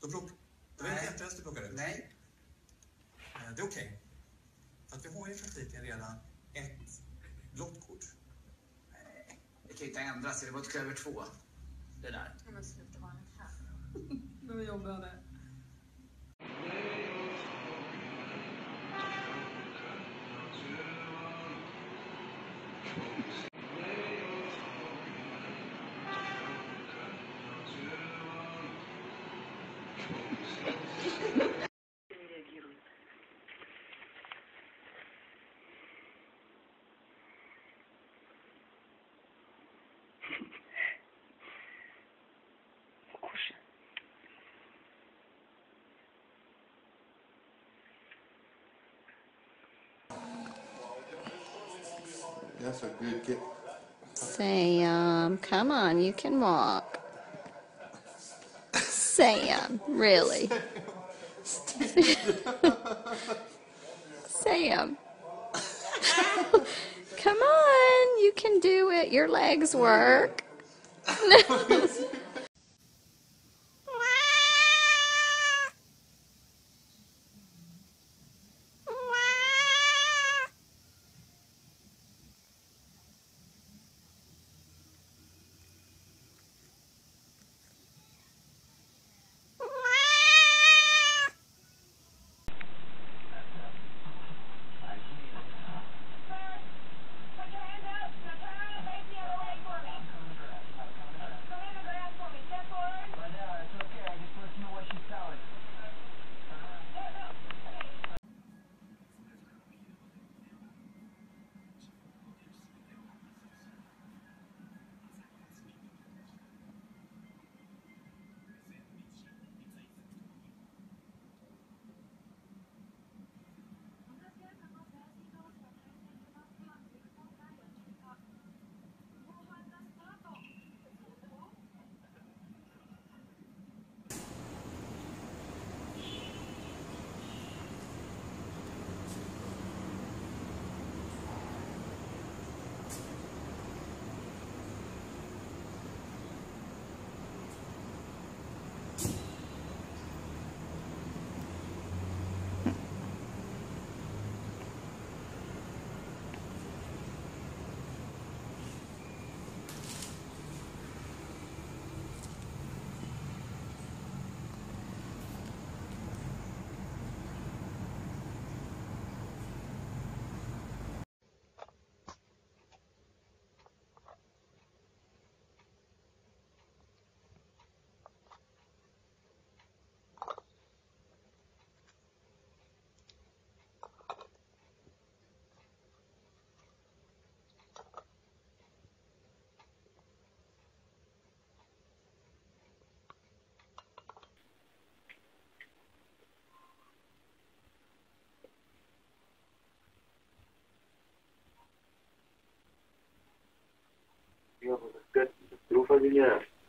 Det var helt rätt du plockade ut. Nej. Det är okej. För att vi har i praktiken redan ett blått kort. Nej, det kan ju inte ändras. Det var ett över 2. Det där. Ja, men sluta vara en här. Det var jobbigt det. That's a good kid. Sam, come on, you can walk. Sam, really? Sam. Come on, you can do it. Your legs work. Iya, Mas. Kan, lupa dia.